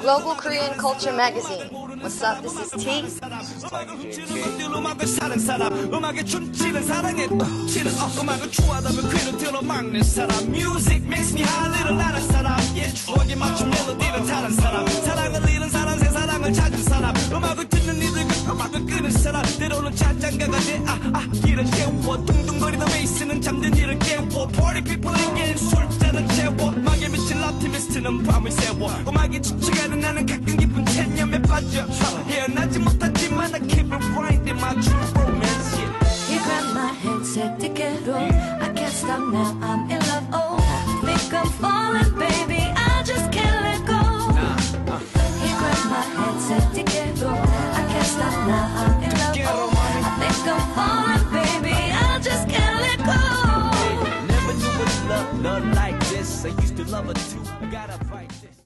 Global Korean Culture Magazine. What's up? This is T. This is Tiny JK. Music makes me high, little 나는 사람. 예, 추억에 맞춘 멜로디는 다른 사람. 사랑을 잃은 사람, 새 사랑을 찾은 사람. 음악을 듣는 이들과 음악을 끄는 사람. 때로는 잔잔가가 돼, 길을 채워. 둥둥거리던 베이스는 잠든 이를 깨워. Party people에겐 술잔을 채워. 음악에 미친 optimist는 밤을 새워. 음악에 지쳐가는 나는 가끔 깊은 체념에 빠져. 헤어나지 못하지만 I keep it right in my true romance. You grab my hand, said together. I can't stop now, I'm in love. Oh, think I'm falling, baby. I just can't let go. You grab my hand, said together. I can't stop now, I'm in love. Oh, I think I'm falling, baby. I just can't let go. Never knew what love like this. I used to love her too. I gotta fight this.